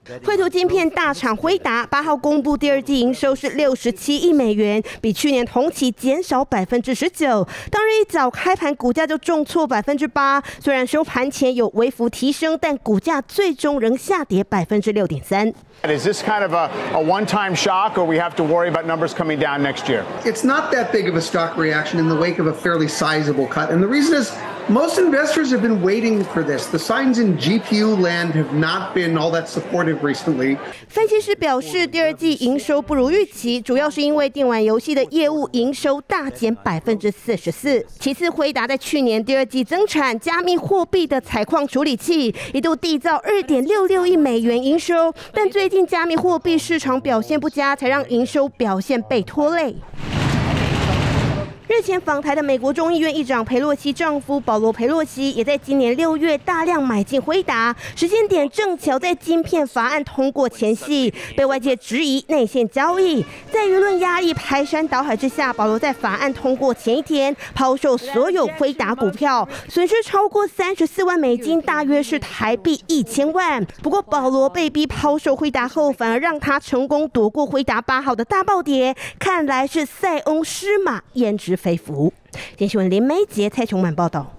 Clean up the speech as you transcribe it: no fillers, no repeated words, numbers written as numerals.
绘图晶片大厂辉达8号公布第二季营收是67亿美元，比去年同期减少19%。当日一早开盘股价就重挫8%，虽然收盘前有微幅提升，但股价最终仍下跌6.3%。 Is this kind of a one-time shock, or we have to worry about numbers coming down next year? It's not that big of a stock reaction in the wake of a fairly sizable cut, and the reason is most investors have been waiting for this. The signs in GPU land have not been all that supportive recently. 分析师表示，第二季营收不如预期，主要是因为电玩游戏的业务营收大减44%。其次，辉达在去年第二季增产加密货币的采矿处理器，一度缔造2.66亿美元营收，但最近加密货币市场表现不佳，才让营收表现被拖累。日前访台的美国众议院议长裴洛西丈夫保罗·裴洛西也在今年6月大量买进辉达，时间点正巧在晶片法案通过前夕，被外界质疑内线交易。在舆论压力排山倒海之下，保罗在法案通过前一天抛售所有辉达股票，损失超过34万美金，大约是台币1000万。不过保罗被逼抛售辉达后，反而让他成功躲过辉达8号的大暴跌，看来是塞翁失马焉知非福。今天新闻林梅杰、蔡琼满报道。